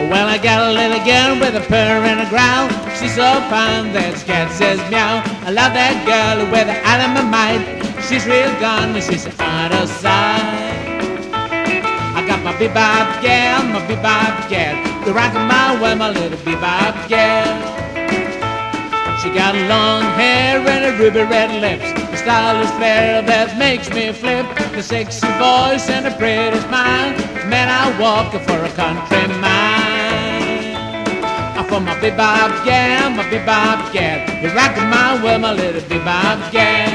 Well, I got a little girl with a purr in the ground. She's so fine that cat says meow. I love that girl with the out of my mind. She's real gone and she's out of sight. I got my bebop gal, my bebop gal. The rock of my world, my little bebop gal. She got long hair and a ruby red lips. The style is fair that makes me flip. The sexy voice and a pretty smile. Man, I walk for a country mile. For my bebop gal, my bebop gal. You're rocking my world, my little bebop gal.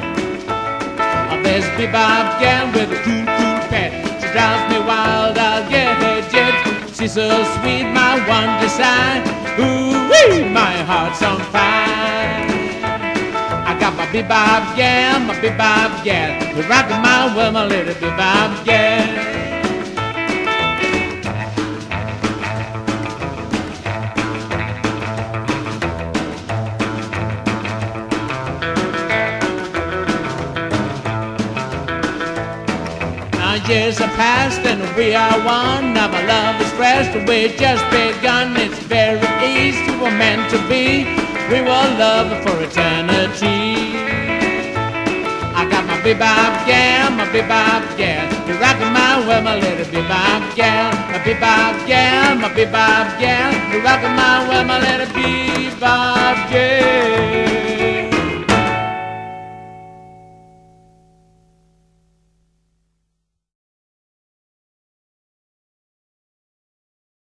This bebop gal with a cool, cool pet. She drives me wild, I'll get her jet. She's so sweet, my one desire. Ooh-wee, my heart's on fire. I got my bebop gal, my bebop gal. You're rocking my world, my little bebop gal. Years are past and we are one. Now my love is fresh, we just begun. It's very easy, we're meant to be. We will love for eternity. I got my bebop gal, my bebop gal. You're rocking my world, my little bebop gal. My bebop gal, my bebop gal. You're rocking my world, my little bebop gal.